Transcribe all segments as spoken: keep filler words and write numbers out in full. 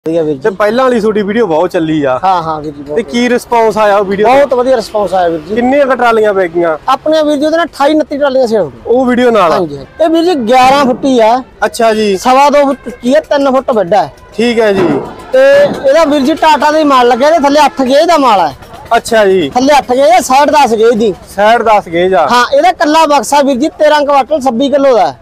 ਤੇ ਪਹਿਲਾਂ ਵਾਲੀ ਤੁਹਾਡੀ ਵੀਡੀਓ ਬਹੁਤ ਚੱਲੀ ਆ। ਹਾਂ ਹਾਂ ਵੀਰ ਜੀ। ਤੇ ਕੀ ਰਿਸਪੌਂਸ ਆਇਆ ਉਹ ਵੀਡੀਓ? ਬਹੁਤ ਵਧੀਆ ਰਿਸਪੌਂਸ ਆਇਆ ਵੀਰ ਜੀ। ਕਿੰਨੀਆਂ ਕ ਟਰਾਲੀਆਂ ਪੈ ਗਈਆਂ ਆਪਣੇ ਵੀਡੀਓ ਦੇ ਨਾਲ ਅਠਾਈ ਉਨੱਤੀ ਟਰਾਲੀਆਂ ਸੀ ਉਹ ਵੀਡੀਓ ਨਾਲ? ਹਾਂਜੀ। ਇਹ ਵੀਰ ਜੀ ਗਿਆਰਾਂ ਫੁੱਟੀ ਆ। ਅੱਛਾ ਜੀ। ਸਵਾ ਦੋ ਫੁੱਟ ਕੀ ਹੈ, ਤਿੰਨ ਫੁੱਟ ਵੱਡਾ ਹੈ। ਠੀਕ ਹੈ ਜੀ। ਤੇ ਇਹਦਾ ਵੀਰ ਜੀ ਟਾਟਾ ਦਾ ਹੀ ਮਾਲ ਲੱਗਿਆ, ਇਹਦੇ ਥੱਲੇ ਅੱਠ ਗੇਜ ਦਾ ਮਾਲ ਹੈ। ਅੱਛਾ ਜੀ। ਥੱਲੇ ਅੱਠ ਗੇਜ ਹੈ, ਸਾਈਡ ਦਸ ਗੇਜ ਦੀ। ਸਾਈਡ ਦਸ ਗੇਜ ਆ। ਹਾਂ, ਇਹਦਾ ਕੱਲਾ ਬਕਸਾ ਵੀਰ ਜੀ ਤੇਰਾਂ ਕੁਆਂਟਲ ਛੱਬੀ ਕਿਲੋ ਦਾ।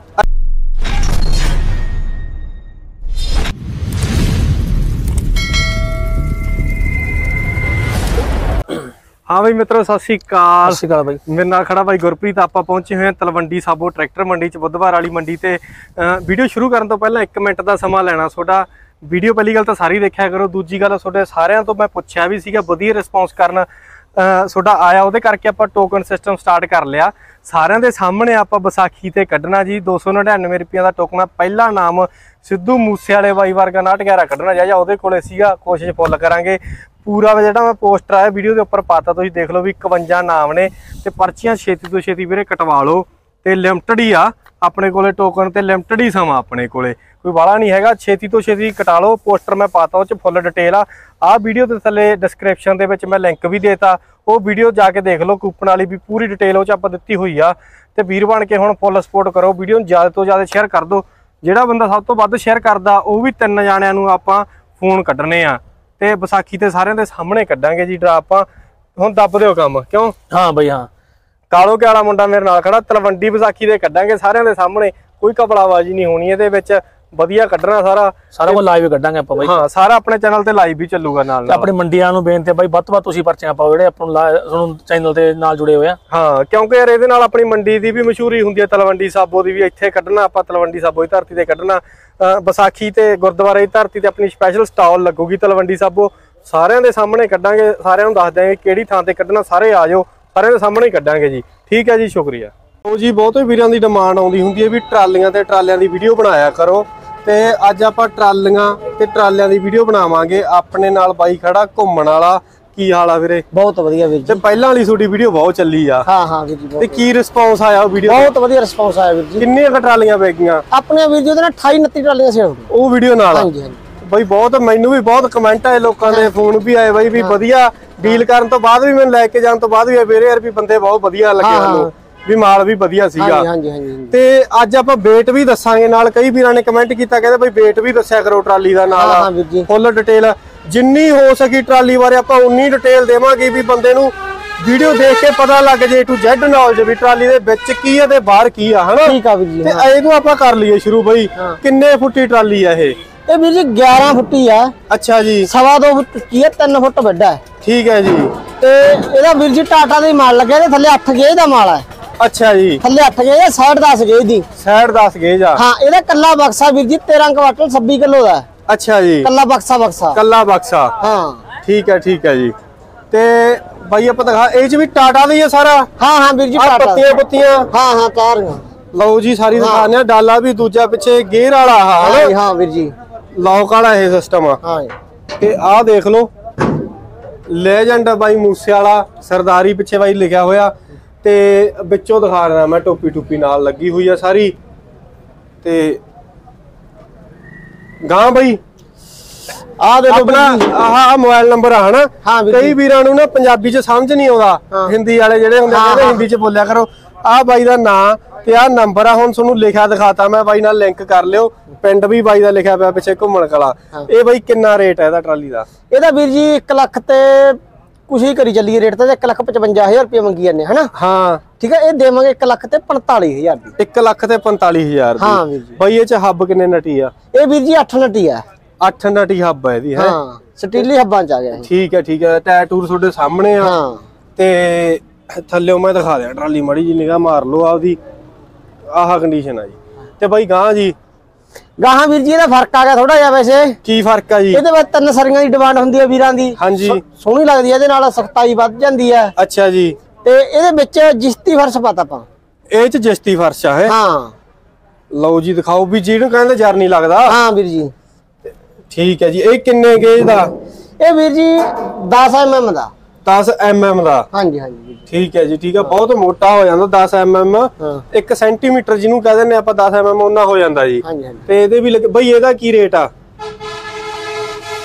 हाँ भाई मित्रों सत श्री अकाल। सत श्री अकाल भाई। मेरे नाल खड़ा भाई गुरप्रीत। आप पहुंचे हुए हैं तलवंडी साबो ट्रैक्टर मंडी च बुधवार वाली मंडी ते वीडियो शुरू करने तो पहले एक मिनट का समा लेना थोड़ा। वीडियो पहली गल तो सारी देखा करो, दूजी गल थोड़े सारिਆਂ तो मैं पुछया भी सीगा, वधिया रिस्पॉन्स करन थोड़ा आया, ਉਹਦੇ ਕਰਕੇ ਆਪਾਂ टोकन सिस्टम स्टार्ट कर लिया। सारिਆਂ ਦੇ सामने ਆਪਾਂ ਵਿਸਾਖੀ ਤੇ ਕੱਢਣਾ ਜੀ दो सौ नड़िनवे रुपये ਦਾ टोकन। ਪਹਿਲਾ ਨਾਮ सिद्धू मूसे वाले बाई वर्गा नाट ग्यारह ਕੱਢਣਾ ਜਾ ਜਾ ਉਹਦੇ ਕੋਲੇ ਸੀਗਾ। कोशिश फुल करांगे। पूरा ਜਿਹੜਾ मैं पोस्टर आया वीडियो के उपर पाता, तुसीं देख लो भी इकवंजा नाम ने ते पर्चियां छेती तो छेती वीरे कटवा लो। ते लिमिटेड ही आ अपने कोले टोकन, ते लिमिटेड ही समा अपने कोले, कोई वाला नहीं हैगा। छेती तो छेती कटा लो। पोस्टर मैं पाता उस फुल डिटेल आ आ वीडियो के थले डिस्क्रिप्शन दे विच मैं लिंक भी देता, वो वीडियो जाके देख लो। कूपन वाली भी पूरी डिटेल उस आपां दित्ती हुई आ। ते वीर बन के हुण फुल सपोर्ट करो, वीडियो ज़्यादा तो ज़्यादा शेयर कर दो। जिहड़ा बंदा सब तो वध शेयर करदा वो भी तीन जाणिਆਂ ਨੂੰ आपां फोन कड्ढने आ ते विसाखी ते सारिਆਂ ਦੇ सामने कड्डांगे जी ड्रा। आपां हुण दब दिओ काम क्यों? हाँ बई हाँ। कालो के वाला मुंडा मेरे नाल खड़ा। तलवंडी विसाखी दे कड्डांगे सारिਆਂ ਦੇ सामने, कोई कपड़ाबाजी नहीं होनी ਇਹਦੇ ਵਿੱਚ। ਵਧੀਆ ਕੱਢਣਾ ਸਾਰਾ ਸਾਰਾ ਕੁਝ ਲਾਈਵ ਕੱਢਾਂਗੇ ਆਪਾਂ ਬਾਈ। ਹਾਂ, ਸਾਰਾ ਆਪਣੇ ਚੈਨਲ ਤੇ ਲਾਈਵ ਵੀ ਚੱਲੂਗਾ ਨਾਲ ਨਾਲ। ਆਪਣੀ ਮੰਡੀਆਂ ਨੂੰ ਬੇਨਤੀ ਹੈ ਬਾਈ, ਵੱਧ ਤੋਂ ਵੱਧ ਤੁਸੀਂ ਪਰਚੀਆਂ ਪਾਓ ਜਿਹੜੇ ਆਪਾਂ ਨੂੰ ਚੈਨਲ ਤੇ ਨਾਲ ਜੁੜੇ ਹੋਏ ਆ। ਹਾਂ, ਕਿਉਂਕਿ ਯਾਰ ਇਹਦੇ ਨਾਲ ਆਪਣੀ ਮੰਡੀ ਦੀ ਵੀ ਮਸ਼ਹੂਰੀ ਹੁੰਦੀ ਹੈ, ਤਲਵੰਡੀ ਸਾਬੋ ਦੀ ਵੀ। ਇੱਥੇ ਕੱਢਣਾ ਆਪਾਂ ਤਲਵੰਡੀ ਸਾਬੋ ਦੀ ਧਰਤੀ ਤੇ ਕੱਢਣਾ। ਵਿਸਾਖੀ ਤੇ ਗੁਰਦੁਆਰੇ ਦੀ ਧਰਤੀ ਤੇ ਆਪਣੀ ਸਪੈਸ਼ਲ ਸਟਾਲ ਲੱਗੂਗੀ ਤਲਵੰਡੀ ਸਾਬੋ। ਸਾਰਿਆਂ ਦੇ ਸਾਹਮਣੇ ਕੱਢਾਂਗੇ, ਸਾਰਿਆਂ ਨੂੰ ਦੱਸ ਦਿਆਂਗੇ ਕਿਹੜੀ ਥਾਂ ਤੇ ਕੱਢਣਾ। ਸਾਰੇ ਆ ਜਾਓ, ਸਾਰਿਆਂ ਦੇ ਸਾਹਮਣੇ ਹੀ ਕੱਢਾਂਗੇ ਜੀ। ਠੀਕ ਹੈ ਜੀ, ਸ਼ੁਕਰੀਆ। ਉਹ ਜੀ ਬਹੁਤੇ ਵੀਰਾਂ ਦੀ ਡਿਮਾਂਡ ਆਉਂਦੀ ਹੁੰਦੀ ਹੈ ਵੀ ਟਰਾਲੀਆਂ ਤੇ ਟਰਾਲਿਆਂ ਦੀ ਵੀਡੀਓ ਬਣਾਇਆ ਕਰੋ, ਤੇ ਅੱਜ ਆਪਾਂ ਟਰਾਲੀਆਂ ਤੇ ਟਰਾਲਿਆਂ ਦੀ ਵੀਡੀਓ ਬਣਾਵਾਂਗੇ। ਆਪਣੇ ਨਾਲ ਬਾਈ ਖੜਾ ਘੁੰਮਣ ਵਾਲਾ। ਕੀ ਹਾਲ ਆ ਵੀਰੇ? ਬਹੁਤ ਵਧੀਆ ਵੀਰ ਜੀ। ਤੇ ਪਹਿਲਾਂ ਵਾਲੀ ਤੁਹਾਡੀ ਵੀਡੀਓ ਬਹੁਤ ਚੱਲੀ ਆ। ਹਾਂ ਹਾਂ ਵੀਰ ਜੀ। ਤੇ ਕੀ ਰਿਸਪੌਂਸ ਆਇਆ ਉਹ ਵੀਡੀਓ? ਬਹੁਤ ਵਧੀਆ ਰਿਸਪੌਂਸ ਆਇਆ ਵੀਰ ਜੀ। ਕਿੰਨੀਆਂ ਕ ਟਰਾਲੀਆਂ ਪੈ ਗਈਆਂ ਆਪਣੇ ਵੀਡੀਓ ਦੇ ਨਾਲ? ਅਠਾਈ ਉਨੱਤੀ ਟਰਾਲੀਆਂ ਸੀ ਉਹ ਵੀਡੀਓ ਨਾਲ। ਹਾਂਜੀ ਹਾਂਜੀ ਬਾਈ। ਬਹੁਤ ਮੈਨੂੰ ਵੀ ਬਹੁਤ ਕਮੈਂਟ ਆਏ, ਲੋਕਾਂ ਦੇ ਫੋਨ ਵੀ ਆਏ ਬਾਈ ਵੀ ਵਧੀਆ ਡੀਲ ਕਰਨ ਤੋਂ ਬਾਅਦ ਵੀ ਮੈਨੂੰ ਲੈ ਕੇ ਜਾਣ ਤੋਂ ਬਾਅਦ ਵੀ ਵੀਰੇ ਯਾਰ ਵੀ ਬੰਦੇ ਬਹੁਤ ਵਧੀਆ ਲੱਗੇ ਸਾਨੂੰ, ਵੀ ਮਾਲ ਵੀ ਵਧੀਆ ਸੀਗਾ। ਹਾਂਜੀ ਹਾਂਜੀ। ਤੇ ਅੱਜ ਆਪਾਂ ਵੇਟ ਵੀ ਦੱਸਾਂਗੇ ਨਾਲ। ਕਈ ਵੀਰਾਂ ਨੇ ਕਮੈਂਟ ਕੀਤਾ, ਕਹਿੰਦੇ ਬਈ ਵੇਟ ਵੀ ਦੱਸਿਆ ਕਰੋ ਟਰਾਲੀ ਦਾ ਨਾਲ, ਫੁੱਲ ਡਿਟੇਲ ਜਿੰਨੀ ਹੋ ਸਕੀ ਟਰਾਲੀ ਬਾਰੇ ਆਪਾਂ ਉਨੀ ਡਿਟੇਲ ਦੇਵਾਂਗੇ ਵੀ ਬੰਦੇ ਨੂੰ ਵੀਡੀਓ ਦੇਖ ਕੇ ਪਤਾ ਲੱਗ ਜੇ ਟੂ ਜ਼ੈਡ ਨੌਲੇਜ ਵੀ ਟਰਾਲੀ ਦੇ ਵਿੱਚ ਕੀ ਆ ਤੇ ਬਾਹਰ ਕੀ ਆ, ਹਨਾ? ਠੀਕ ਆ ਵੀਰ ਜੀ। ਤੇ ਇਹਨੂੰ ਆਪਾਂ ਕਰ ਲਈਏ ਸ਼ੁਰੂ ਬਈ। ਕਿੰਨੇ ਫੁੱਟੀ ਟਰਾਲੀ ਆ ਇਹ? ਇਹ ਵੀਰ ਜੀ ਗਿਆਰਾਂ ਫੁੱਟੀ ਆ। ਅੱਛਾ ਜੀ। ਸਵਾ ਦੋ ਫੁੱਟ ਕੀ ਹੈ, ਤਿੰਨ ਫੁੱਟ ਵੱਡਾ ਹੈ। ਠੀਕ ਹੈ ਜੀ। ਤੇ ਇਹਦਾ ਵੀਰ ਜੀ ਟਾਟਾ ਦਾ ਹੀ ਮਾਲ ਲੱਗਿਆ, ਇਹਦੇ ਥੱਲੇ ਅੱਠ ਗੇਜ ਦਾ ਮਾਲ ਹੈ। ਅੱਛਾ ਜੀ। ਥੱਲੇ ਅੱਠ ਗੇਜ ਹੈ, ਸਾਈਡ ਦਸ ਗੇਜ ਦੀ। ਸਾਈਡ ਦਸ ਗੇਜ ਆ। ਹਾਂ, ਇਹਦਾ ਕੱਲਾ ਬਕਸਾ ਵੀਰ ਜੀ ਤੇਰਾਂ ਕੁਆਂਟਲ ਛੱਬੀ ਕਿਲੋ ਦਾ। ਅੱਛਾ ਜੀ। ਕੱਲਾ ਬਕਸਾ ਬਕਸਾ ਕੱਲਾ ਬਕਸਾ। ਹਾਂ ਠੀਕ ਹੈ ਠੀਕ ਹੈ ਜੀ। ਤੇ ਬਾਈ ਆਪਾਂ ਦਿਖਾ, ਇਹ ਚ ਵੀ ਟਾਟਾ ਦਾ ਹੀ ਹੈ ਸਾਰਾ? ਹਾਂ ਹਾਂ ਵੀਰ ਜੀ। ਪੱਤੀਆਂ ਪੁੱਤੀਆਂ ਹਾਂ ਹਾਂ ਕਾਰ ਲਓ ਜੀ ਸਾਰੀ ਦਿਖਾਉਂਦੇ ਆ। ਡਾਲਾ ਵੀ ਦੂਜਾ ਪਿੱਛੇ ਗੇਅਰ ਵਾਲਾ। ਹਾਂ ਹਾਂ ਵੀਰ ਜੀ, ਲੌਕ ਵਾਲਾ ਇਹ ਸਿਸਟਮ ਆ। ਹਾਂ ਤੇ ਆਹ ਦੇਖ ਲਓ ਲੈਜੈਂਡ ਬਾਈ ਮੂਸੇ ਵਾਲਾ ਸਰਦਾਰੀ ਪਿੱਛੇ ਬਾਈ ਲਿਖਿਆ ਹੋਇਆ। ਤੇ ਵਿੱਚੋਂ ਦਿਖਾ ਰਿਹਾ ਮੈਂ, ਟੋਪੀ ਟੋਪੀ ਨਾਲ ਲੱਗੀ ਹੋਈ ਆ ਸਾਰੀ। ਤੇ ਗਾਂ ਬਈ ਆਹ ਦੇਖੋ ਆਪਣਾ ਆਹ ਮੋਬਾਈਲ ਨੰਬਰ ਆ, ਹਨਾ? ਕਈ ਵੀਰਾਂ ਨੂੰ ਨਾ ਪੰਜਾਬੀ ਚ ਸਮਝ ਨਹੀਂ ਆਉਂਦਾ, ਹਿੰਦੀ ਵਾਲੇ ਜਿਹੜੇ ਹੁੰਦੇ ਨੇ ਹਿੰਦੀ ਚ ਬੋਲਿਆ ਕਰੋ। ਆਹ ਬਾਈ ਦਾ ਨਾਂ ਤੇ ਆਹ ਨੰਬਰ ਆ, ਹੁਣ ਤੁਹਾਨੂੰ ਲਿਖਿਆ ਦਿਖਾਤਾ ਮੈਂ। ਬਾਈ ਨਾਲ ਲਿੰਕ ਕਰ ਲਿਓ। ਪਿੰਡ ਵੀ ਬਾਈ ਦਾ ਲਿਖਿਆ ਪਿਆ ਪਿੱਛੇ ਘੁੰਮਣ ਕਲਾ। ਇਹ ਬਾਈ ਕਿੰਨਾ ਰੇਟ ਹੈ ਇਹਦਾ ਟਰਾਲੀ ਦਾ? ਇਹਦਾ ਵੀਰ ਜੀ ਇੱਕ ਲੱਖ ਤੇ ਕੁਛ ਹੀ ਕਰੀ ਚੱਲੀਏ ਰੇਟ ਤਾਂ। ਇੱਕ ਲੱਖ ਪਚਵੰਜਾ ਹਜ਼ਾਰ ਰੁਪਏ ਮੰਗੀ ਜਾਂਦੇ, ਹਨਾ? ਹਾਂ ਠੀਕ ਹੈ। ਇਹ ਦੇਵਾਂਗੇ ਇੱਕ ਲੱਖ ਤੇ ਪੰਤਾਲੀ ਹਜ਼ਾਰ ਦੀ। ਇੱਕ ਲੱਖ ਤੇ ਪੰਤਾਲੀ ਹਜ਼ਾਰ ਦੀ। ਹਾਂ ਵੀਰ ਜੀ। ਬਾਈ ਇਹ ਚ ਹੱਬ ਕਿੰਨੇ ਨਟੀ ਆ? ਇਹ ਵੀਰ ਜੀ ਅੱਠ ਨਟੀ ਆ। ਅੱਠ ਨਟੀ ਹੱਬ ਹੈ ਇਹਦੀ। ਹਾਂ ਸਟੀਲੀ ਹੱਬਾਂ ਚ ਆ ਗਿਆ। ਠੀਕ ਹੈ ਠੀਕ ਹੈ। ਟਾਇਰ ਟੂਰ ਤੁਹਾਡੇ ਸਾਹਮਣੇ ਆ। ਹਾਂ ਤੇ ਥੱਲੇ ਮੈਂ ਦਿਖਾ ਦਿਆਂ ਟਰਾਲੀ, ਮੜੀ ਜੀ ਨਿਗਾਹ ਮਾਰ ਲਓ ਆਪਦੀ। ਆਹ ਕੰਡੀਸ਼ਨ ਆ ਜੀ। ਤੇ ਬਾਈ ਗਾਂ ਜੀ? ਗਾਹਾਂ ਵੀਰ ਜੀ ਇਹਦਾ ਫਰਕ ਆ ਗਿਆ ਥੋੜਾ ਜਿਹਾ। ਵੈਸੇ ਕੀ ਫਰਕ ਆ ਜੀ? ਇਹਦੇ ਵਿੱਚ ਤਿੰਨ ਸਰੀਆਂ ਦੀ ਡਿਮਾਂਡ ਹੁੰਦੀ ਹੈ ਵੀਰਾਂ ਦੀ। ਹਾਂਜੀ ਸੋਹਣੀ ਲੱਗਦੀ ਹੈ, ਇਹਦੇ ਨਾਲ ਸਖਤਾਈ ਵੱਧ ਜਾਂਦੀ ਹੈ। ਅੱਛਾ ਜੀ। ਤੇ ਇਹਦੇ ਵਿੱਚ ਜਿਸਤੀ ਫਰਸ਼ ਪਾਤਾ ਆਪਾਂ। ਇਹ ਚ ਜਿਸਤੀ ਫਰਸ਼ ਆ ਹੈ? ਹਾਂ ਲਓ ਜੀ ਦਿਖਾਓ ਵੀ ਜਿਹਨੂੰ ਕਹਿੰਦੇ ਜਰ ਨਹੀਂ ਲੱਗਦਾ। ਹਾਂ ਵੀਰ ਜੀ। ਠੀਕ ਹੈ ਜੀ। ਇਹ ਕਿੰਨੇ ਗੇਜ ਦਾ? ਇਹ ਵੀਰ ਜੀ ਦਸ ਐਮ ਐਮ ਦਾ। दस एम एम का। हाँ जी हाँ जी ठीक है जी ठीक है। बहुत मोटा हो जाता दस एम एम एक सेंटीमीटर जिन्होंने कह दें आप दस एम एम उन्ना हो जाता जी। ते भी लगे बई एदा की रेट आ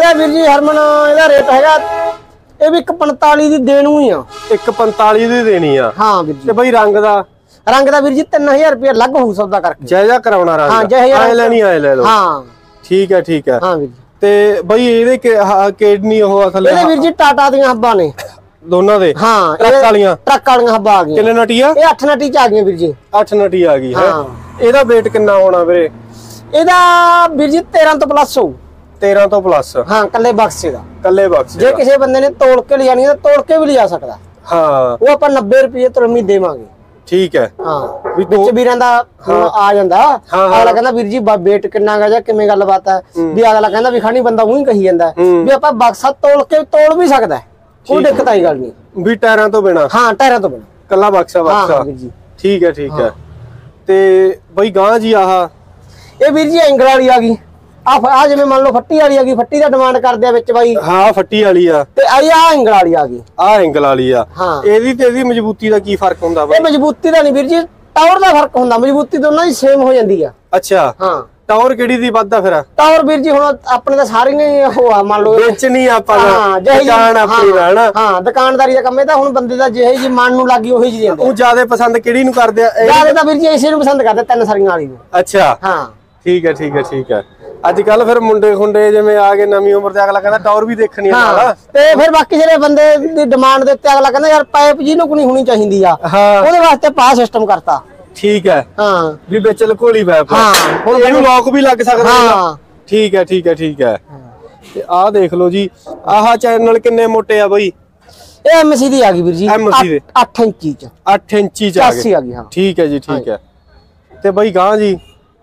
ਇਹਦਾ ਵੀਰ ਜੀ ਹਰਮਨ ਇਹਦਾ ਰੇਟ ਹੈਗਾ ਇਹ ਵੀ ਇੱਕ ਪੰਤਾਲੀ ਦੀ ਦੇਣ ਨੂੰ ਹੀ ਆ। ਇੱਕ ਪੰਤਾਲੀ ਦੀ ਦੇਣੀ ਆ। ਹਾਂ ਵੀਰ ਜੀ। ਤੇ ਬਈ ਰੰਗ ਦਾ ਰੰਗ ਦਾ ਵੀਰ ਜੀ ਤਿੰਨ ਹਜ਼ਾਰ ਰੁਪਏ ਅਲੱਗ ਹੋਊ ਸੌਦਾ ਕਰਕੇ। ਜਾਇਜ਼ਾ ਕਰਾਉਣਾ ਰੰਗ। ਹਾਂ ਜਾਇਜ਼ਾ ਐ ਲੈਣੀ ਐ ਲੈ ਲਓ। ਹਾਂ ਠੀਕ ਹੈ ਠੀਕ ਹੈ। ਹਾਂ ਵੀਰ ਜੀ। ਤੇ ਬਈ ਇਹਦੇ ਕਿਡਨੀ ਉਹ ਥੱਲੇ ਇਹਦੇ ਵੀਰ ਜੀ ਟਾਟਾ ਦੀਆਂ ਹੱਬਾਂ ਨੇ ਦੋਨਾਂ ਦੇ। ਹਾਂ ਟਰੱਕ ਵਾਲੀਆਂ ਟਰੱਕ ਵਾਲੀਆਂ ਹੱਬਾਂ ਆ ਗਈਆਂ। ਕਿੰਨੇ ਨਟੀ ਆ? ਇਹ ਅੱਠ ਨਟੀ ਚ ਆ ਗਈਆਂ ਵੀਰ ਜੀ। ਅੱਠ ਨਟੀ ਆ ਗਈ ਹੈ। ਹਾਂ। ਇਹਦਾ weight ਕਿੰਨਾ ਹੋਣਾ ਵੀਰੇ? ਇਹਦਾ ਵੀਰ ਜੀ ਤੇਰਾਂ ਤੋਂ ਪਲੱਸ ਹੋਊ। ਤੇਰਾਂ ਤੋਂ ਪਲੱਸ। ਹਾਂ ਕੱਲੇ ਬਕਸੇ ਦਾ। ਕੱਲੇ ਬਕਸੇ ਜੇ ਕਿਸੇ ਬੰਦੇ ਨੇ ਤੋੜ ਕੇ ਲਿਆਣੀ ਤਾਂ ਤੋੜ ਕੇ ਵੀ ਲਿਆ ਸਕਦਾ। ਹਾਂ ਉਹ ਆਪਾਂ ਨੱਬੇ ਰੁਪਏ ਤੁਰਮੀ ਦੇਵਾਂਗੇ। ਠੀਕ ਹੈ। ਹਾਂ ਵੀ ਵਿੱਚ ਵੀਰਾਂ ਦਾ ਆ ਜਾਂਦਾ। ਅਗਲਾ ਕਹਿੰਦਾ ਵੀਰ ਜੀ weight ਕਿੰਨਾ ਗਾ ਜਾਂ ਕਿਵੇਂ ਗੱਲਬਾਤ ਹੈ ਵੀ ਅਗਲਾ ਕਹਿੰਦਾ ਵੀ ਖਾਣੀ ਬੰਦਾ ਉਹੀ ਕਹੀ ਜਾਂਦਾ ਵੀ ਆਪਾਂ ਬਕਸਾ ਤੋੜ ਕੇ ਤੋੜ ਵੀ ਸਕਦਾ ਕੋਈ ਦਿੱਕਤ ਆਈ ਗੱਲ ਨਹੀਂ ਵੀ ਟਾਇਰਾਂ ਤੋਂ ਬਿਨਾ। ਹਾਂ ਟਾਇਰਾਂ ਤੋਂ ਬਿਨਾ ਕੱਲਾ ਬਕਸਾ ਬਕਸਾ। ਵੀਰ ਜੀ ਠੀਕ ਹੈ ਠੀਕ ਹੈ। ਤੇ ਬਈ ਗਾਂ ਜੀ ਆਹ ਇਹ ਵੀਰ ਜੀ ਐਂਗਲ ਵਾਲੀ ਆ ਗਈ। ਆ ਆ ਜਿਵੇਂ ਮੰਨ ਲਓ ਫੱਟੀ ਵਾਲੀ ਆ ਗਈ ਫੱਟੀ ਦਾ ਡਿਮਾਂਡ ਕਰਦੇ ਆ ਵਿੱਚ ਬਾਈ। ਹਾਂ ਫੱਟੀ ਵਾਲੀ ਆ ਤੇ ਆਈ ਆ ਐਂਗਲ ਵਾਲੀ ਆ ਗਈ। ਆ ਐਂਗਲ ਵਾਲੀ ਆ। ਹਾਂ ਇਹਦੀ ਤੇ ਇਹਦੀ ਮਜ਼ਬੂਤੀ ਦਾ ਕੀ ਫਰਕ ਹੁੰਦਾ ਬਈ? ਇਹ ਮਜ਼ਬੂਤੀ ਦਾ ਨਹੀਂ ਵੀਰ ਜੀ ਟਾਵਰ ਦਾ ਫਰਕ ਹੁੰਦਾ। ਮਜ਼ਬੂਤੀ ਦੋਨਾਂ ਦੀ ਸੇਮ ਹੋ ਜਾਂਦੀ ਆ। ਅੱਛਾ ਹਾਂ ਟਾਵਰ ਕਿਹੜੀ ਦੀ ਵੱਧਦਾ ਫਿਰ? ਟਾਵਰ ਵੀਰ ਜੀ ਹੁਣ ਆਪਣੇ ਤਾਂ ਸਾਰੇ ਨੇ ਉਹ ਆ ਮੰਨ ਲਓ ਵੇਚਣੀ ਆਪਾਂ ਹਾਂ ਦੁਕਾਨ ਆਪਣੀ ਦਾ ਹਨਾ। ਹਾਂ ਦੁਕਾਨਦਾਰੀ ਦਾ ਕੰਮ ਇਹ ਤਾਂ ਹੁਣ ਬੰਦੇ ਦਾ ਜਿਹੇ ਜੀ ਮਨ ਨੂੰ ਲੱਗੀ ਉਹੀ ਜੀ ਦਿੰਦੇ। ਉਹ ਜਿਆਦਾ ਪਸੰਦ ਕਿਹੜੀ ਨੂੰ ਕਰਦੇ ਆ? ਜਿਆਦਾ ਤਾਂ ਵੀਰ ਜੀ ਇਸੇ ਨੂੰ ਪਸੰਦ ਕਰਦੇ ਤਿੰਨ ਸਰੀਆਂ ਵਾਲੀ ਨੂੰ। ਅੱਛਾ ਹਾਂ ਠੀਕ ਹੈ ਠੀਕ ਹੈ ਠੀਕ ਹੈ। ਅੱਜ ਕੱਲ ਫਿਰ ਮੁੰਡੇ ਖੁੰਡੇ ਜਿਵੇਂ ਆ ਗਏ ਨਵੀਂ ਉਮਰ ਦੇ ਅਗਲਾ ਕਹਿੰਦਾ ਟਾਵਰ ਵੀ ਦੇਖਣੀ ਆ ਨਾਲ। ਤੇ ਫਿਰ ਬਾਕੀ ਜਿਹੜੇ ਬੰਦੇ ਦੀ ਡਿਮਾਂਡ ਦੇ ਉੱਤੇ ਅਗਲਾ ਕਹਿੰਦਾ ਯਾਰ ਪਾਈਪ ਜੀ ਨੂੰ ਕੋਈ ਹੋਣੀ ਚਾਹੀਦੀ ਆ। ਉਹਦੇ ਵਾਸਤੇ ਪਾ ਸਿਸਟਮ ਕਰਤਾ। ਠੀਕ ਹੈ। ਹਾਂ ਵੀ ਵਿੱਚ ਲਕੋਲੀ ਪਾਈਪ। ਹਾਂ ਹੁਣ ਇਹਨੂੰ ਲੋਕ ਵੀ ਲੱਗ ਸਕਦਾ। ਹਾਂ ਠੀਕ ਹੈ ਠੀਕ ਹੈ ਠੀਕ ਹੈ। ਤੇ ਆਹ ਦੇਖ ਲਓ ਜੀ ਆਹ ਚੈਨਲ ਕਿੰਨੇ ਮੋਟੇ ਆ ਬਈ? ਇਹ ਐਮਸੀ ਦੀ ਆ ਗਈ ਵੀਰ ਜੀ। ਐਮਸੀ ਦੇ ਅੱਠ ਇੰਚੀ ਚ। ਅੱਠ ਇੰਚੀ ਚ ਆ ਗਈ। ਆ ਗਈ ਹਾਂ। ਠੀਕ ਹੈ ਜੀ ਠੀਕ ਹੈ। ਤੇ ਬਈ ਗਾਂ ਜੀ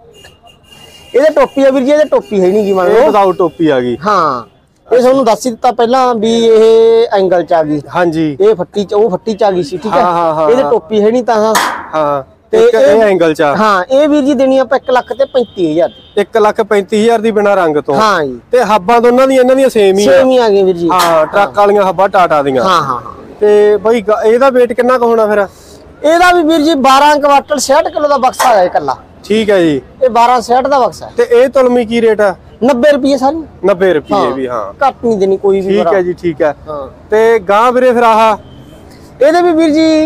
ਇਹਦੇ ਟੋਪੀ ਆ ਵੀਰ ਜੀ। ਇਹਦੇ ਟੋਪੀ ਹੈ ਨਹੀਂ ਜੀ ਮੰਨ ਲਓ। ਵਿਦਾਊਟ ਟੋਪੀ ਆ ਗਈ। ਹਾਂ ਇਹ ਤੁਹਾਨੂੰ ਦੱਸ ਹੀ ਦਿੱਤਾ ਪਹਿਲਾਂ ਵੀ ਇਹ ਐਂਗਲ ਚ ਆ ਗਈ। ਹਾਂਜੀ ਇਹ ਫੱਟੀ ਚ ਉਹ ਫੱਟੀ ਚ ਆ ਗਈ ਸੀ। ਠੀਕ ਹੈ। ਇਹਦੇ ਟੋਪੀ ਹੈ ਨਹੀਂ ਤਾਂ ਹਾਂ ਤੇ ਇਹ ਐਂਗਲ ਚ। ਹਾਂ ਇਹ ਵੀਰ ਜੀ ਦੇਣੀ ਆਪਾਂ ਇੱਕ ਲੱਖ ਤੇ ਪੈਂਤੀ ਹਜ਼ਾਰ। ਇੱਕ ਲੱਖ ਪੈਂਤੀ ਹਜ਼ਾਰ ਦੀ ਬਿਨਾ ਰੰਗ ਤੋਂ। ਹਾਂ ਜੀ। ਤੇ ਹੱਬਾਂ ਦੋਨਾਂ ਦੀਆਂ ਇਹਨਾਂ ਦੀਆਂ ਸੇਮ ਹੀ ਆ। ਸੇਮ ਹੀ ਆ ਗਈਆਂ ਵੀਰ ਜੀ। ਹਾਂ ਟਰੱਕ ਵਾਲੀਆਂ ਹੱਬਾਂ ਟਾਟਾ ਦੀਆਂ। ਹਾਂ ਹਾਂ ਤੇ ਬਈ ਇਹਦਾ weight ਕਿੰਨਾ ਕੁ ਹੋਣਾ ਫਿਰ? ਇਹਦਾ ਵੀ ਵੀਰ ਜੀ ਬਾਰਾਂ ਕੁਆਟਲ ਛਿਆਹਠ ਕਿਲੋ ਦਾ ਬਕਸਾ ਹੈ ਇਕੱਲਾ। ਠੀਕ ਹੈ ਜੀ। ਇਹ ਬਾਰਾਂ ਛਿਆਹਠ ਦਾ ਬਕਸਾ ਹੈ। ਤੇ ਇਹ ਤੁਲਮੀ ਕੀ ਰੇਟ ਆ? ਨੱਬੇ ਰੁਪਏ ਸਾਰੀ। ਨੱਬੇ ਰੁਪਏ ਵੀ। ਹਾਂ ਘੱਟ ਨਹੀਂ ਦੇਣੀ ਕੋਈ ਵੀ। ਠੀਕ ਹੈ ਜੀ ਠੀਕ ਹੈ। ਹਾਂ ਤੇ ਗਾਂ ਵੀਰੇ ਫਿਰ ਆਹ ਇਹਦੇ ਵੀ ਵੀਰ ਜੀ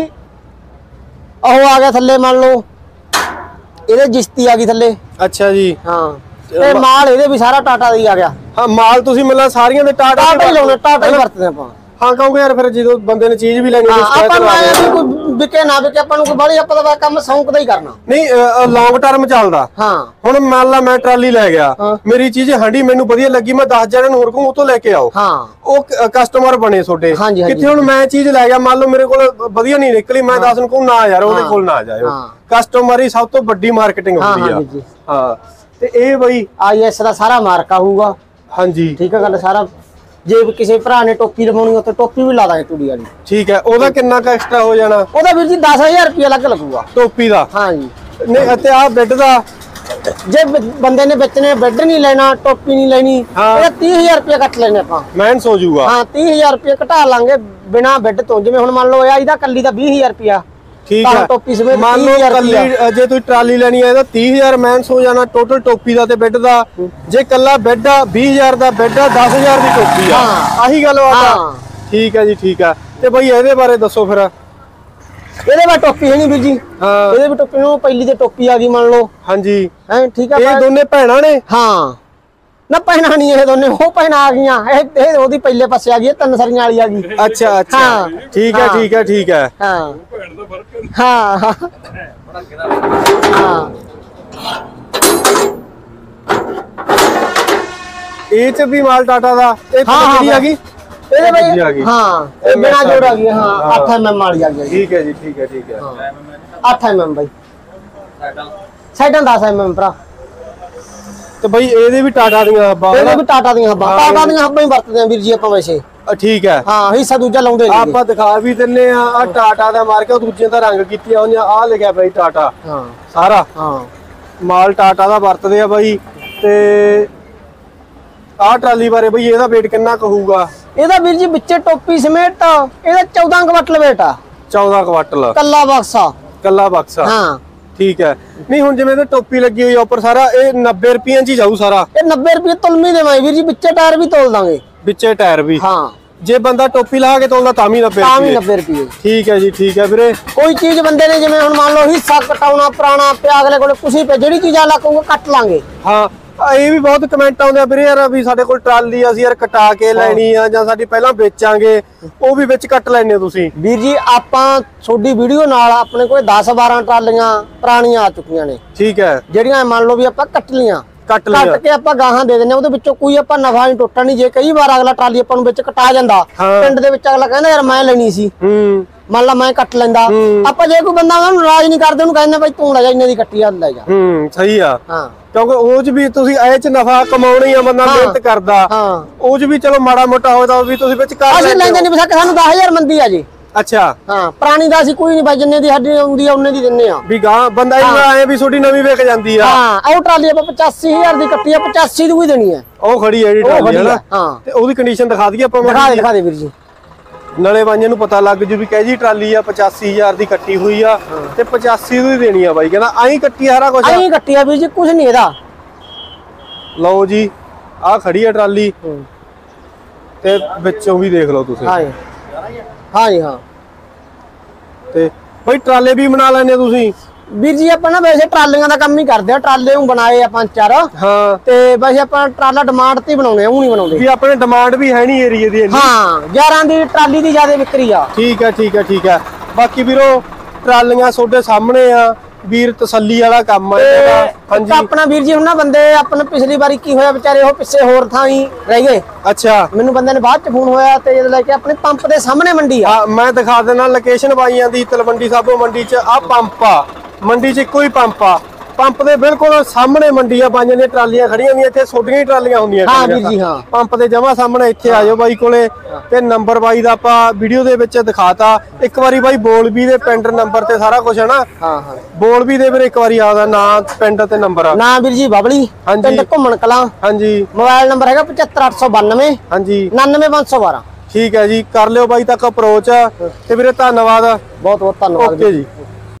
ਉਹ ਆ ਗਿਆ ਥੱਲੇ ਮੰਨ ਲਓ ਇਹਦੇ ਜਿਸਤੀ ਆ ਗਈ ਥੱਲੇ। ਅੱਛਾ ਜੀ। ਹਾਂ ਤੇ ਮਾਲ ਇਹਦੇ ਵੀ ਸਾਰਾ ਟਾਟਾ ਦਾ ਹੀ ਆ ਗਿਆ। ਹਾਂ ਮਾਲ ਤੁਸੀਂ ਮਿਲਣਾ ਸਾਰੀਆਂ ਦੇ ਟਾਟਾ ਟਾਟਾ ਹੀ ਲਾਉਣਾ ਟਾਟਾ ਹੀ ਵਰਤਦੇ ਆਪਾਂ। ਹਾਂ ਕਿਉਂਕਿ ਯਾਰ ਫਿਰ ਜਦੋਂ ਬੰਦੇ ਨੇ ਚੀਜ਼ ਵੀ ਲੈਣੀ ਹੁੰਦੀ ਆਪਾਂ ਨੂੰ ਆਇਆ ਵੀ ਕੋਈ ਵਿਕੇ ਨਾ ਵਿਕੇ ਆਪਾਂ ਨੂੰ ਕੋਈ ਬਾਲੀ ਆਪਾਂ ਦਾ ਕੰਮ ਸ਼ੌਂਕ ਦਾ ਹੀ ਕਰਨਾ। ਨਹੀਂ ਲੌਂਗ ਟਰਮ ਚੱਲਦਾ। ਹਾਂ ਹੁਣ ਮੰਨ ਲਾ ਮੈਂ ਟਰਾਲੀ ਲੈ ਗਿਆ ਮੇਰੀ ਚੀਜ਼ ਹੰਡੀ ਮੈਨੂੰ ਵਧੀਆ ਲੱਗੀ ਮੈਂ ਦਸ ਜਣਿਆਂ ਨੂੰ ਹੋਰ ਕਹੂੰ ਉਹ ਤੋਂ ਲੈ ਕੇ ਆਓ। ਹਾਂ ਉਹ ਕਸਟਮਰ ਬਣੇ ਤੁਹਾਡੇ। ਕਿੱਥੇ ਹੁਣ ਮੈਂ ਚੀਜ਼ ਲੈ ਗਿਆ ਮੰਨ ਲਓ ਮੇਰੇ ਕੋਲ ਵਧੀਆ ਨਹੀਂ ਨਿਕਲੀ ਮੈਂ ਦਸ ਨੂੰ ਕਹੂੰ ਨਾ ਯਾਰ ਉਹਦੇ ਕੋਲ ਨਾ ਜਾਇਓ। ਕਸਟਮਰ ਹੀ ਸਭ ਤੋਂ ਵੱਡੀ ਮਾਰਕੀਟਿੰਗ ਹੁੰਦੀ ਆ। ਹਾਂ ਤੇ ਇਹ ਬਈ ਆਈਐਸ ਦਾ ਸਾਰਾ ਮਾਰਕਾ ਹੋਊਗਾ। ਹਾਂਜੀ ਠੀਕ ਹੈ ਗੱਲ ਸਾਰਾ। ਜੇ ਕਿਸੇ ਭਰਾ ਨੇ ਟੋਪੀ ਲਵਾਉਣੀ ਉੱਤੇ ਟੋਪੀ ਵੀ ਲਾ ਦਾਂਗੇ ਟੂੜੀ ਵਾਲੀ। ਠੀਕ ਹੈ। ਉਹਦਾ ਕਿੰਨਾ ਕੁ ਐਕਸਟਰਾ ਹੋ ਜਾਣਾ? ਉਹਦਾ ਵੀਰ ਜੀ ਦਸ ਹਜ਼ਾਰ ਰੁਪਏ ਅਲੱਗ ਲੱਗੂਗਾ ਟੋਪੀ ਦਾ। ਹਾਂ ਜੀ। ਨਹੀਂ ਤੇ ਆਹ ਬੈੱਡ ਦਾ ਜੇ ਬੰਦੇ ਨੇ ਵੇਚਣੇ ਬੈੱਡ ਨਹੀਂ ਲੈਣਾ ਟੋਪੀ ਨਹੀਂ ਲੈਣੀ ਇਹਦਾ ਤੀਹ ਹਜ਼ਾਰ ਰੁਪਏ ਕੱਟ ਲੈਣੇ ਆਪਾਂ। ਮੈਨਸ ਹੋ ਜਾਊਗਾ। ਹਾਂ ਤੀਹ ਹਜ਼ਾਰ ਰੁਪਏ ਘਟਾ ਲਾਂਗੇ ਬਿਨਾ ਬੈੱਡ ਤੋਂ। ਜਿਵੇਂ ਹੁਣ ਮੰਨ ਲਓ ਇਹ ਇਹਦਾ ਕੱਲੀ ਦਾ ਵੀਹ ਹਜ਼ਾਰ ਰੁਪਿਆ। ਠੀਕ ਹੈ। ਟੋਪੀ ਸਮੇਤ ਮੰਨ ਲਓ ਕੱਲੀ ਜੇ ਤੁਸੀਂ ਟਰਾਲੀ ਲੈਣੀ ਹੈ ਇਹਦਾ ਤੀਹ ਹਜ਼ਾਰ ਮੈਨਸ ਹੋ ਜਾਣਾ ਟੋਟਲ ਟੋਪੀ ਦਾ ਤੇ ਬੈੱਡ ਦਾ। ਜੇ ਕੱਲਾ ਬੈੱਡ ਆ ਵੀਹ ਹਜ਼ਾਰ ਦਾ ਬੈੱਡ ਆ ਦਸ ਹਜ਼ਾਰ ਦੀ ਟੋਪੀ ਆ। ਆਹੀ ਗੱਲ ਬਾਤ ਆ। ਠੀਕ ਹੈ ਜੀ ਠੀਕ ਆ। ਤੇ ਬਈ ਇਹਦੇ ਬਾਰੇ ਦੱਸੋ ਫਿਰ। ਇਹਦੇ ਬਾਰੇ ਟੋਪੀ ਹੈ ਨਹੀਂ ਵੀਰ ਜੀ। ਹਾਂ ਇਹਦੇ ਵੀ ਟੋਪੀ ਨੂੰ ਪਹਿਲੀ ਤੇ ਟੋਪੀ ਆ ਗਈ ਮੰਨ ਲਓ। ਹਾਂਜੀ ਹੈ ਠੀਕ ਆ। ਇਹ ਦੋਨੇ ਭੈਣਾਂ ਨੇ? ਹਾਂ ਨਾ ਪਹਿਨਾ ਨਹੀਂ ਇਹ ਦੋਨੇ ਉਹ ਪਹਿਨਾ ਆ ਗਈਆਂ। ਇਹ ਇਹ ਉਹਦੀ ਪਹਿਲੇ ਪਾਸੇ ਆ ਗਈ ਤਿੰਨ ਸਰੀਆਂ ਵਾਲੀ ਆ ਗਈ। ਅੱਛਾ ਅੱਛਾ ਠੀਕ ਹੈ ਠੀਕ ਹੈ ਠੀਕ ਹੈ। ਹਾਂ ਹਾਂ ਹਾਂ ਇਹ ਚ ਵੀ ਮਾਲ ਟਾਟਾ ਦਾ। ਇਹ ਕਿਹੜੀ ਆ ਗਈ? ਇਹਦੇ ਬਈ ਹਾਂ ਇਹ ਬਿਨਾ ਜੋੜ ਆ ਗਈ। ਹਾਂ ਅੱਠ ਐਮਐਮ ਵਾਲੀ ਆ ਗਈ। ਠੀਕ ਹੈ ਜੀ ਠੀਕ ਹੈ ਠੀਕ ਹੈ। ਅੱਠ ਐਮਐਮ ਬਾਈ ਸਾਈਡਾਂ ਦਸ ਐਮਐਮ ਭਰਾ। ਤੇ ਬਈ ਇਹਦੇ ਵੀ ਟਾਟਾ ਦੀਆਂ ਹੱਬਾਂ। ਇਹਦੇ ਵੀ ਟਾਟਾ ਦੀਆਂ ਹੱਬਾਂ। ਟਾਟਾ ਦੀਆਂ ਹੱਬਾਂ ਹੀ ਵਰਤਦੇ ਆ ਵੀਰ ਜੀ ਆਪਾਂ ਵੈਸੇ। ਠੀਕ ਹੈ। ਹਾਂ ਹਿੱਸਾ ਦੂਜਾ ਲਾਉਂਦੇ ਨਹੀਂ ਆਪਾਂ ਦਿਖਾ ਵੀ ਦਿੰਨੇ ਆ। ਆ ਟਾਟਾ ਦਾ ਮਾਰਕਾ ਦੂਜੇ ਦਾ ਰੰਗ ਕੀਤੀਆਂ ਹੋਈਆਂ। ਆ ਲਿਖਿਆ ਬਈ ਟਾਟਾ। ਹਾਂ ਸਾਰਾ ਹਾਂ ਮਾਲ ਟਾਟਾ ਦਾ ਵਰਤਦੇ ਆ ਬਾਈ। ਤੇ ਆਹ ਟਰਾਲੀ ਬਾਰੇ ਬਈ ਇਹਦਾ weight ਕਿੰਨਾ ਕੁ ਹੋਊਗਾ? ਇਹਦਾ ਵੀਰ ਜੀ ਵਿੱਚੇ ਟੋਪੀ ਸਮੇਤ ਇਹਦਾ ਚੌਦਾਂ ਕੁਆਟਲ weight ਆ। ਚੌਦਾਂ ਕੁਆਟਲ ਕੱਲਾ ਬਕਸਾ। ਕੱਲਾ ਬਕਸਾ। ਹਾਂ ਠੀਕ ਹੈ। ਨਹੀਂ ਹੁਣ ਜਿਵੇਂ ਤੇ ਟੋਪੀ ਲੱਗੀ ਹੋਈ ਆ ਉੱਪਰ ਸਾਰਾ, ਇਹ ਨੱਬੇ ਰੁਪਈਆਂ ਚ ਹੀ ਜਾਊ ਸਾਰਾ? ਇਹ ਨੱਬੇ ਰੁਪਏ ਤੁਲਮੀ ਦੇਵਾਂਗੇ ਵੀਰ ਜੀ, ਵਿੱਚੇ ਟਾਇਰ ਵੀ ਤੋਲ ਦਾਂਗੇ, ਵਿੱਚੇ ਟਾਇਰ ਵੀ। ਹਾਂ ਜੇ ਬੰਦਾ ਟੋਪੀ ਲਾ ਕੇ ਤੋਲਦਾ ਤਾਂ ਵੀ ਨੱਬੇ ਤਾਂ ਵੀ ਰੁਪਏ? ਨੱਬੇ ਰੁਪਏ। ਠੀਕ ਹੈ ਜੀ, ਠੀਕ ਹੈ ਵੀਰੇ। ਕੋਈ ਚੀਜ਼ ਬੰਦੇ ਨੇ ਜਿਵੇਂ ਹੁਣ ਮੰਨ ਲਓ ਹਿੱਸਾ ਕਟਾਉਣਾ ਪੁਰਾਣਾ ਪਿਆ, ਅਗਲੇ ਕੋਲੇ ਕੁਛ ਪੇ ਜਿਹੜੀ ਚੀਜ਼ ਆਲਾ ਕਹੂਗਾ ਕੱਟ ਲਾਂਗੇ। ਹਾਂ ਆ ਇਹ ਵੀ ਬਹੁਤ ਕਮੈਂਟ ਆਉਂਦੇ ਆ ਵੀਰੇ ਯਾਰ ਵੀ ਸਾਡੇ ਕੋਲ ਟਰਾਲੀ ਆ, ਅਸੀਂ ਯਾਰ ਕਟਾ ਕੇ ਲੈਣੀ ਆ ਜਾਂ ਸਾਡੀ ਪਹਿਲਾਂ ਵੇਚਾਂਗੇ, ਉਹ ਵੀ ਵਿੱਚ ਕੱਟ ਲੈਣੇ ਹੋ ਤੁਸੀਂ? ਵੀਰ ਜੀ ਆਪਾਂ ਤੁਹਾਡੀ ਵੀਡੀਓ ਨਾਲ ਆਪਣੇ ਕੋਲ ਦਸ ਬਾਰਾਂ ਟਰਾਲੀਆਂ ਪੁਰਾਣੀਆਂ ਆ ਚੁੱਕੀਆਂ ਨੇ, ਠੀਕ ਹੈ, ਜਿਹੜੀਆਂ ਮੰਨ ਲਓ ਵੀ ਆਪਾਂ ਕੱਟ ਲੀਆਂ, ਕੱਟ ਲਿਆ, ਕੱਟ ਕੇ ਆਪਾਂ ਗਾਹਾਂ ਦੇ ਦਿੰਨੇ, ਉਹਦੇ ਵਿੱਚੋਂ ਕੋਈ ਆਪਾਂ ਨਫਾ ਨਹੀਂ ਟੁੱਟਾ ਨਹੀਂ। ਜੇ ਕਈ ਵਾਰ ਅਗਲਾ ਟਰਾਲੀ ਆਪਾਂ ਨੂੰ ਵਿੱਚ ਕਟਾ ਜਾਂਦਾ, ਪਿੰਡ ਦੇ ਵਿੱਚ ਅਗਲਾ ਕਹਿੰਦਾ ਯਾਰ ਮੈਂ ਲੈਣੀ ਸੀ, ਹੂੰ ਮੰਨ ਲਾ ਮੈਂ ਕੱਟ ਲੈਂਦਾ, ਆਪਾਂ ਜੇ ਕੋਈ ਬੰਦਾ ਉਹਨੂੰ ਨਾਰਾਜ਼ ਨਹੀਂ ਕਰਦੇ, ਉਹਨੂੰ ਕਹਿੰਦੇ ਬਾਈ ਤੂੰ ਲੈ ਜਾ, ਇੰਨੇ ਦੀ ਕੱਟੀ ਆ ਲੈ ਜਾ। ਹੂੰ ਸਹੀ ਆ, ਹਾਂ ਕਿਉਂਕਿ ਉਹ ਚ ਵੀ ਤੁਸੀਂ ਇਹ ਚ ਨਫਾ ਕਮਾਉਣਾ ਹੀ ਆ, ਬੰਦਾ ਮਿਹਨਤ ਕਰਦਾ, ਹਾਂ ਉਹ ਚ ਵੀ ਚਲੋ ਮਾੜਾ ਮੋਟਾ ਹੋਦਾ ਵੀ ਤੁਸੀਂ ਵਿੱਚ ਕਰ ਅਸੀਂ ਲੈਂਦੇ ਨਹੀਂ, ਬਸ ਸਾਨੂੰ ਦਸ ਹਜ਼ਾਰ ਮੰਦੀ ਆ ਜੀ। ਅੱਛਾ ਹਾਂ ਪੁਰਾਣੀ ਦਾ ਅਸੀਂ ਕੋਈ ਨਹੀਂ ਬਾਈ, ਜਿੰਨੇ ਦੀ ਸਾਡੀ ਆਉਂਦੀ ਆ ਉਹਨੇ ਦੀ ਦਿੰਨੇ ਆ ਵੀ ਗਾਂ ਬੰਦਾ ਇਹਨਾਂ ਆਏ ਵੀ ਤੁਹਾਡੀ ਨਵੀਂ ਵੇਚ ਜਾਂਦੀ ਆ। ਹਾਂ ਉਹ ਟਰਾਲੀ ਆਪਾਂ ਪਚਾਸੀ ਹਜ਼ਾਰ ਦੀ ਕੱਟੀ ਆ, ਪਚਾਸੀ ਦੀ ਕੋਈ ਦੇਣੀ ਆ, ਉਹ ਖੜੀ ਹੈ ਜਿਹੜੀ ਉਹ ਟਰਾਲੀ ਹੈ ਖੜੀ ਆ, ਨਾ, ਹਾਂ ਤੇ ਉਹਦੀ ਕੰਡੀਸ਼ਨ ਦਿਖਾ ਦਈਏ ਆਪਾਂ? ਦਿਖਾ ਦੇ ਦਿਖਾ ਦੇ ਵੀਰ ਜੀ, ਨਾਲੇ ਵਾਂਝੇ ਨੂੰ ਪਤਾ ਲੱਗ ਜੂ ਵੀ ਕਹੇ ਜੀ ਟਰਾਲੀ ਆ ਪਚਾਸੀ ਹਜ਼ਾਰ ਦੀ ਕੱਟੀ ਹੋਈ ਆ ਤੇ ਪਚਾਸੀ ਦੀ ਦੇਣੀ ਆ ਬਾਈ ਕਹਿੰਦਾ ਆਈ ਕੱਟੀ ਸਾਰਾ ਕੁਝ। ਆਈ ਕੱਟੀ ਆ ਵੀਰ ਜੀ, ਕੁਝ ਨਹੀਂ ਇਹਦਾ। ਲਓ ਜੀ ਆਹ ਖੜੀ ਆ ਟਰਾਲੀ ਤੇ ਵਿੱਚੋਂ ਵੀ ਦੇਖ ਲਓ ਤੁਸੀਂ। ਹਾਂ ਜੀ ਹਾਂ ਜੀ ਹਾਂ। ਤੇ ਬਾਈ ਟਰਾਲੇ ਵੀ ਬਣਾ ਲੈਣੇ ਤੁਸੀਂ? ਵੀਰ ਜੀ ਆਪਾਂ ਨਾ ਵੈਸੇ ਟਰਾਲੀਆਂ ਦਾ ਕੰਮ ਹੀ ਕਰਦੇ ਆ, ਟਰਾਲੇ ਨੂੰ ਬਣਾਏ ਆ ਪੰਜ ਚਾਰ, ਹਾਂ ਤੇ ਵੈਸੇ ਆਪਾਂ ਟਰਾਲਾ ਡਿਮਾਂਡ ਤੇ ਬਣਾਉਣੇ ਆ, ਉਹ ਨਹੀਂ ਬਣਾਉਂਦੇ। ਵੀ ਆਪਣੇ ਡਿਮਾਂਡ ਵੀ ਹੈ ਨਹੀਂ ਏਰੀਏ ਦੀ ਇੰਨੀ। ਹਾਂ ਗਿਆਰਾਂ ਦੀ ਟਰਾਲੀ ਦੀ ਜ਼ਿਆਦਾ ਵਿਕਰੀ ਆ। ਠੀਕ ਹੈ ਠੀਕ ਹੈ ਠੀਕ ਹੈ। ਬਾਕੀ ਵੀਰੋ ਟਰਾਲੀਆਂ ਤੁਹਾਡੇ ਸਾਹਮਣੇ ਆ, ਵੀਰ ਤਸੱਲੀ ਵਾਲਾ ਕੰਮ ਆ ਇਹਦਾ। ਹਾਂਜੀ ਆਪਣਾ ਵੀਰ ਜੀ ਹੁਣ ਨਾ ਬੰਦੇ ਆਪਣੇ ਪਿਛਲੀ ਵਾਰੀ ਕੀ ਹੋਇਆ ਵਿਚਾਰੇ ਉਹ ਪਿੱਛੇ ਹੋਰ ਥਾਂ ਹੀ ਰਹਿ ਗਏ। ਅੱਛਾ ਮੈਨੂੰ ਬੰਦੇ ਨੇ ਬਾਅਦ ਚ ਫੋਨ ਹੋਇਆ ਤੇ ਜਦ ਲੈ ਕੇ ਆਪਣੇ ਪੰਪ ਦੇ ਸਾਹਮਣੇ ਮੰਡੀ ਆ। ਹਾਂ ਮੈਂ ਦਿਖਾ ਦੇਣਾ ਲੋਕੇਸ਼ਨ ਬਾਈਆਂ ਦੀ, ਤਲਵੰਡੀ ਸਾਬੋ ਮੰਡੀ ਚ ਆ ਪੰਪ ਆ, ਮੰਡੀ ਚ ਇੱਕੋ ਹੀ ਪੰਪ ਆ, ਪੰਪ ਦੇ ਬਿਲਕੁਲ ਸਾਹਮਣੇ ਮੰਡੀ ਆ, ਬਾਈਆਂ ਦੀਆਂ ਟਰਾਲੀਆਂ ਖੜੀਆਂ ਹੁੰਦੀਆਂ, ਇੱਥੇ ਛੋਟੀਆਂ ਹੀ ਟਰਾਲੀਆਂ ਹੁੰਦੀਆਂ। ਹਾਂ ਵੀਰ ਜੀ ਹਾਂ, ਪੰਪ ਦੇ ਜਮਾ ਸਾਹਮਣੇ ਇੱਥੇ ਆ ਜਾਓ ਬਾਈ ਕੋਲੇ, ਤੇ ਨੰਬਰ ਬਾਈ ਦਾ ਆਪਾਂ ਵੀਡੀਓ ਦੇ ਵਿੱਚ ਦਿਖਾਤਾ। ਇੱਕ ਵਾਰੀ ਬਾਈ ਬੋਲ ਵੀ ਦੇ ਪਿੰਡ ਨੰਬਰ ਤੇ ਸਾਰਾ ਕੁਝ ਹੈ ਨਾ? ਹਾਂ ਹਾਂ ਬੋਲ ਵੀ ਦੇ ਵੀਰ ਇੱਕ ਵਾਰੀ ਆਦਾ ਨਾਂ ਪਿੰਡ ਤੇ ਨੰਬਰ ਆ। ਨਾ ਵੀਰ ਜੀ ਬਬਲੀ, ਪਿੰਡ ਘੁੰਮਣ ਕਲਾਂ। ਹਾਂਜੀ ਮੋਬਾਈਲ ਨੰਬਰ ਹੈਗਾ ਪਚੱਤਰ ਅੱਠ ਸੌ ਬਾਨਵੇਂ ਹਾਂਜੀ ਉਨਾਨਵੇਂ ਪੰਜ ਸੌ ਬਾਰਾਂ। ਠੀਕ ਹੈ ਜੀ, ਕਰ ਲਿਓ ਬਾਈ ਤੱਕ ਅਪਰੋਚ ਤੇ ਵੀਰੇ ਧੰਨਵਾਦ, ਬਹੁਤ ਬਹੁਤ ਧੰਨਵਾਦ। ਓਕੇ ਜੀ।